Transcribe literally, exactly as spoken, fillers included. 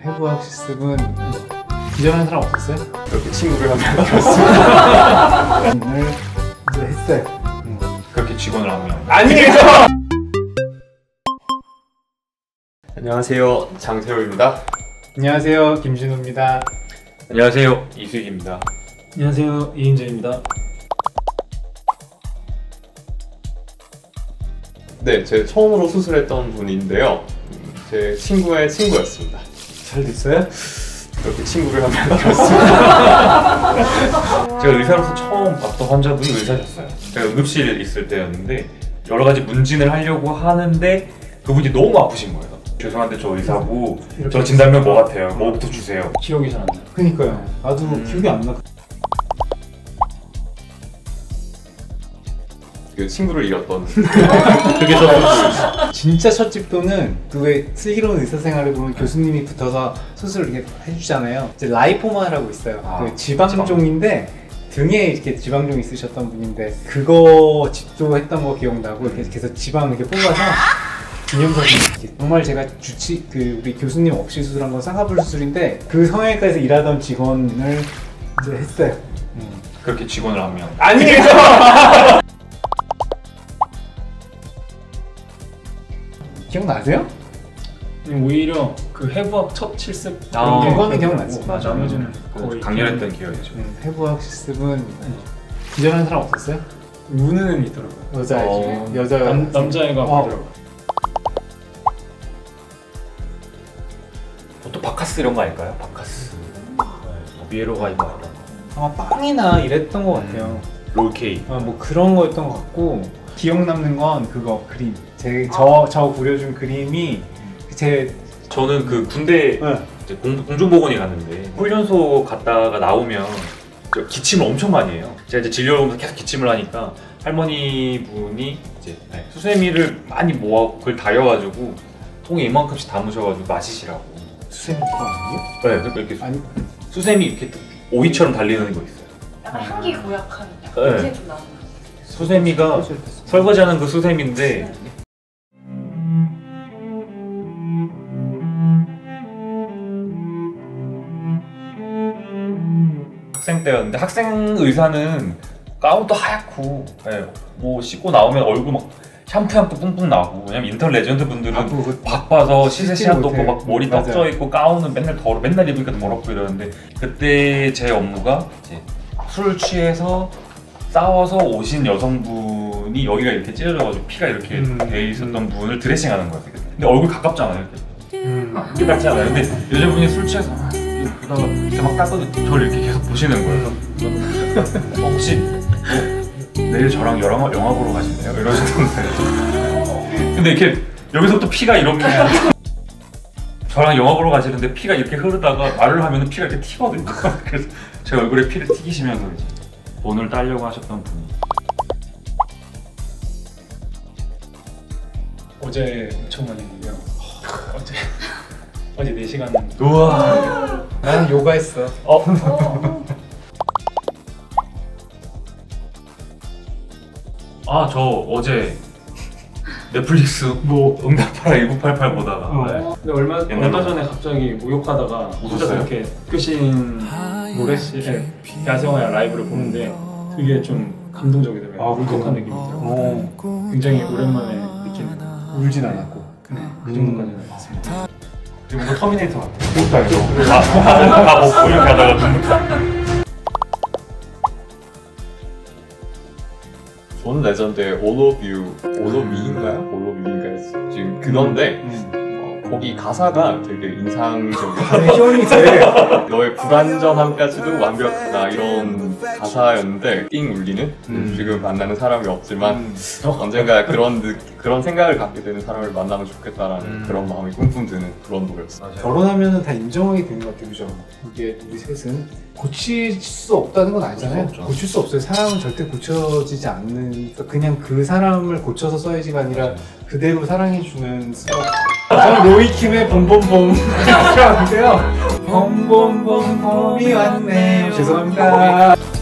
해부학 실습은 기절하는 사람 없었어요? 그렇게 친구를 한명 켰습니다. 오늘 이제 했어요. 음. 그렇게 직원을 한 명. 아니에요! 안녕하세요, 장세호입니다. 안녕하세요, 김진우입니다. 안녕하세요, 이수익입니다. 안녕하세요, 이인재입니다. 네, 제 처음으로 수술했던 분인데요. 제 친구의 친구였습니다. 잘 됐어요? 그렇게 친구를 한명 켰습니다. 제가 의사로서 처음 봤던 환자분이 의사셨어요. 제가 응급실에 있을 때였는데 여러 가지 문진을 하려고 하는데 그분이 너무 아프신 거예요. 죄송한데 저 의사고 저 진단명 뭐 같아요? 뭐부터 주세요. 기억이 잘 안 나요. 그니까요. 나도 음. 기억이 안 나. 그 친구를 잃었던 그게 저 진짜 첫 집도는 그 왜 슬기로운 의사생활을 보면 교수님이 붙어서 수술을 이렇게 해주잖아요. 이제 라이포마라고 있어요. 아, 그 지방종인데 등에 이렇게 지방종 있으셨던 분인데 그거 집도했던 거 기억나고 이렇게 계속 지방 이렇게 뽑아서 기념사진 이렇게. 정말 제가 주치 그 우리 교수님 없이 수술한 건 쌍꺼풀 수술인데 그 성형외과에서 일하던 직원을 이제 했어요. 음, 그렇게 직원을 한 명. 아니에요. 기억나세요? 오히려 그 해부학 첫 실습 아, 그런 게 그거는 기억나고 기억나지. 맞아. 나머지는 거의 강렬했던 기억이죠. 음, 해부학 실습은 기절하는 사람 없었어요? 우는 애는 있더라고요. 여자 어, 중에 여자 남, 남자애가 어. 보더라고요. 또 바카스 이런 거 아닐까요? 바카스. 뭐 비에로가 이거 이런 거. 아마 빵이나 이랬던 것 같아요. 롤케이. 아, 뭐 그런 거였던 것 같고 기억 남는 건 그거 그림. 제 저 저 그려준 그림이 제 저는 그 군대 네. 이제 공, 공중보건이 갔는데 훈련소 갔다가 나오면 저 기침을 엄청 많이 해요. 제가 이제 진료를 오면서 계속 기침을 하니까 할머니 분이 이제 네, 수세미를 많이 모아 그걸 달여가지고 통에 이만큼씩 담으셔가지고 마시시라고. 수세미 그거 아니에요? 네, 그러니까 이렇게 아니 수세미 이렇게 오이처럼 달리는 거 있어요. 약간 향기 고약한 네. 냄새 좀 나는 거. 수세미가 설거지하는 그 수세미인데 학생 때였는데 학생 의사는 가운도 하얗고 예, 뭐 씻고 나오면 얼굴 막 샴푸 향도 뿡뿡 나고. 왜냐면 인턴 레전드 분들은 아, 그거 바빠서 시세 씻지 시간도 없고 못해. 막 머리 맞아요. 떡져 있고 가운은 맨날 더러 맨날 입으니까 더럽고 이러는데 그때 제 업무가 이제 술 취해서 싸워서 오신 여성분이 여기가 이렇게 찢어져가지고 피가 이렇게 음. 돼 있었던 분을 드레싱하는 거예요. 근데 얼굴 가깝잖아요. 이렇게. 음. 이렇게 닿지 않아요. 근데 여자분이 술 취해서 막 이렇게 보다가 이렇게 막 닦거든요. 저를 이렇게 계속 보시는 거예요. 어, 혹시 뭐 내일 저랑 영화, 영화 보러 가실래요? 이러시던데. 근데 이렇게 여기서부터 피가 이렇게 저랑 영화 보러 가시는데 피가 이렇게 흐르다가 말을 하면 피가 이렇게 튀거든요. 그래서 제 얼굴에 피를 튀기시면서 이제 돈을 따려고 하셨던 분이 어제 엄청 많이 했는데요. 어제 어제 네 시간 우와. 나는 요가했어. 어? 아, 저 어제 넷플릭스 뭐 응답하라 일구팔팔 보다가 어. 네. 근데 얼마 옛날로. 얼마 전에 갑자기 목욕하다가 혼자서 웃었어요? 이렇게 끄신 노래씨 야생화 라이브를 보는데 되게 좀 감동적이더라고요. 아, 울컥한 그래요? 느낌이 들어요. 어, 굉장히 오랜만에 느끼는 울진 않았고. 네, 그 정도까지는 않습니다. 지금 뭔가 터미네이터 같아. 옷도 알죠? 다, 다 먹고 이렇게 하다가 눈물 저는 레전드의 All of You, All of Me인가요? All of Me인가요? 지금 그건데 음. 어, 거기 가사가 되게 인상적이에요. 형이 제일 너의 불완전함까지도 완벽하다 이런 가사였는데 띵 울리는 음. 지금 만나는 사람이 없지만 음. 언젠가 그런 느, 그런 생각을 갖게 되는 사람을 만나면 좋겠다라는 음. 그런 마음이 뿜뿜 드는 그런 노래였어요. 결혼하면은 다 인정하게 되는 것 같아요, 그죠? 이게 우리 셋은 고칠 수 없다는 건 아니잖아요. 고칠 수 없죠. 고칠 수 없어요. 사람은 절대 고쳐지지 않으니까 그냥 그 사람을 고쳐서 써야지가 아니라 그대로 사랑해주는 써. 저는 로이킴의 봄봄봄 좋아하는데요. 봄봄봄 봄이 왔네. 죄송합니다.